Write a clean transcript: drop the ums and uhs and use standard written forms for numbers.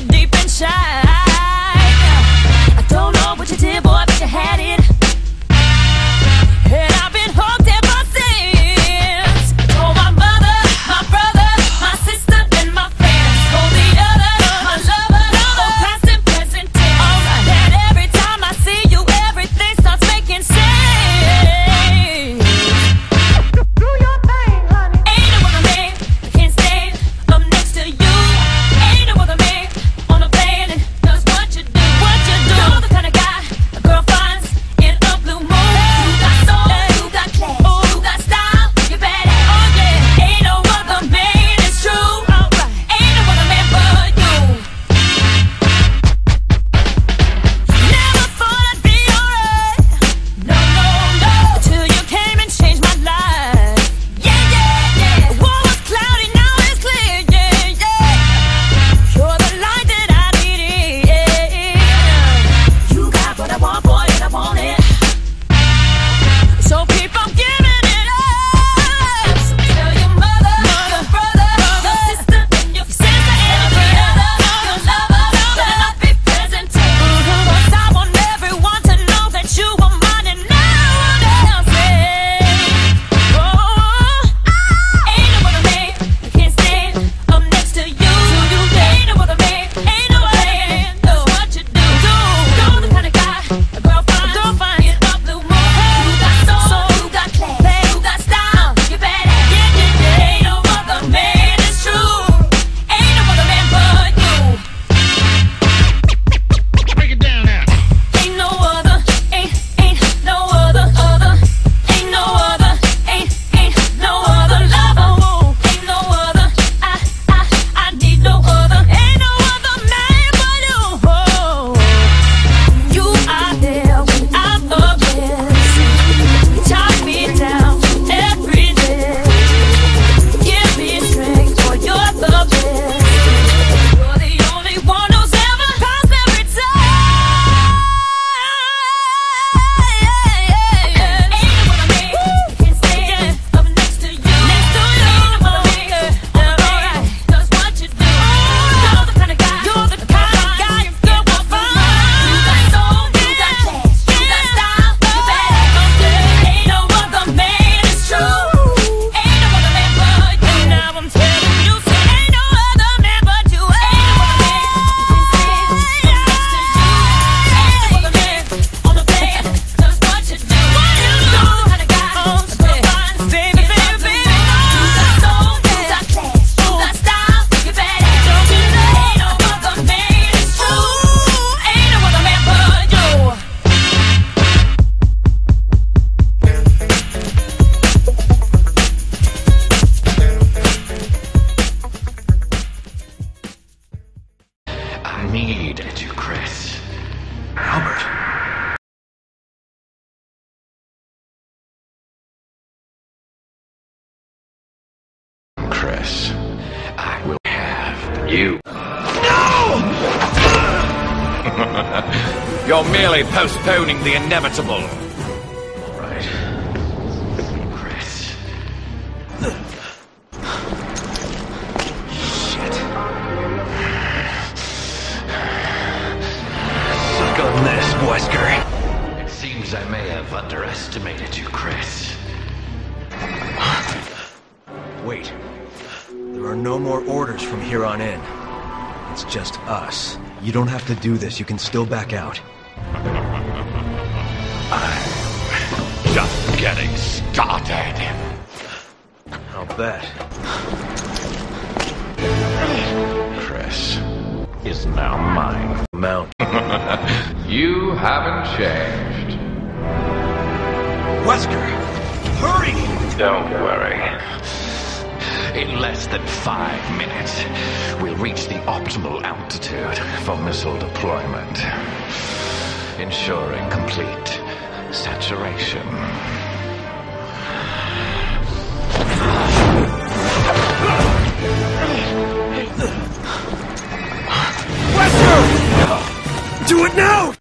deep inside. I don't know what you did, boy, but you had it. And I've been hooked ever since. Oh, my mother, my brother, my sister, and my friends. Oh, the other, my lover, oh, past and present tense. Alright, and every time I see you, everything starts making sense. Do your thing, honey. Ain't no other man that can stand up next to you. Ain't no other man on the planet does what you do. What you do. You're the kind of guy a girl finds in a blue moon. You got soul, you got class, you got style, you're badass. Oh yeah, ain't no other man, it's true. Alright, ain't no other man but you. Never thought I'd be alright. No, no, no. Till you came and changed my life. Yeah, yeah, yeah. The world was cloudy, now it's clear. Yeah, yeah. You're the light that I needed. Yeah. You got what I want, boy, and I want it. So keep on giving it up. So tell your mother, your brother, your sister, and your sister, and the other, your lover, that I'll be present to. 'Cause I want everyone to know that you are mine and no one else's. Oh, ain't no other man that can stand up next to you. Ain't no other man, ain't no other man does what you do. You're the kind of guy a girl finds in a blue moon. You got soul, you got class, you got style, you're badass. Yeah, yeah, yeah. Ain't no other man, it's true. Ain't no other man but you. Break it down now. Ain't no other, ain't no other, ain't no other, ain't no other lover. Ain't no other, I need no other. Ain't no other man but you. You are there when I'm the best. You talk me down every day. Give me strength, boy, you're the best. You're the only one who's ever passed every time. Ain't no other man can stand up next to you. Ain't no other man does what you do. You're the kind of guy, you will find. You got soul, you got class, you got style, you're badass. Ain't no other man, it's true. Ain't no other man but you. Now I'm telling you, say ain't no other man but you. Ain't no other man can stand up next to you. Ain't no other man on the planet does what you do. You're the kind of guy a girl finds, baby, baby. You got soul, you got class, you got style, you're badass. Ain't no other man, it's true. Ain't no other man but you. I needed you, Chris. Albert. Chris, I will have you. No! You're merely postponing the inevitable. All right. Chris. Shit. Suck on this, Wesker. It seems I may have underestimated you, Chris. Wait. There are no more orders from here on in. It's just us. You don't have to do this. You can still back out. I'm just getting started. I'll bet. Chris is now mine. Mount. You haven't changed. Wesker! Hurry! Don't worry. In less than 5 minutes, we'll reach the optimal altitude for missile deployment, ensuring complete saturation. Wesker! Do it now!